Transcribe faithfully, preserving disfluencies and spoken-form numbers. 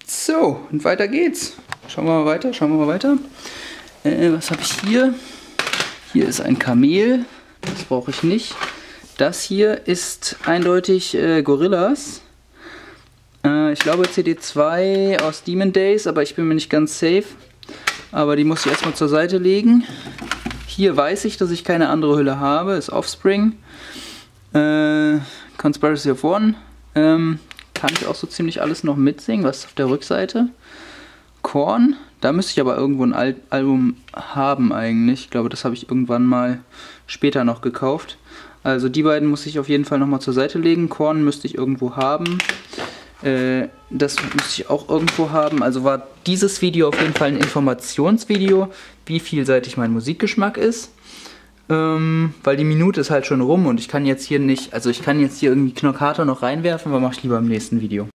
So, und weiter geht's. Schauen wir mal weiter, schauen wir mal weiter. Äh, was habe ich hier? Hier ist ein Kamel. Das brauche ich nicht. Das hier ist eindeutig äh, Gorillaz. Äh, ich glaube C D zwei aus Demon Days, aber ich bin mir nicht ganz safe. Aber die muss ich erstmal zur Seite legen. Hier weiß ich, dass ich keine andere Hülle habe. Ist Offspring. Äh, Conspiracy of One. Ähm, kann ich auch so ziemlich alles noch mitsingen. Was ist auf der Rückseite? Korn. Da müsste ich aber irgendwo ein Al Album haben eigentlich. Ich glaube, das habe ich irgendwann mal später noch gekauft. Also die beiden muss ich auf jeden Fall nochmal zur Seite legen. Korn müsste ich irgendwo haben. Äh, das müsste ich auch irgendwo haben. Also war dieses Video auf jeden Fall ein Informationsvideo, wie vielseitig mein Musikgeschmack ist. Ähm, weil die Minute ist halt schon rum und ich kann jetzt hier nicht, also ich kann jetzt hier irgendwie Knock Harter noch reinwerfen, aber mache ich lieber im nächsten Video.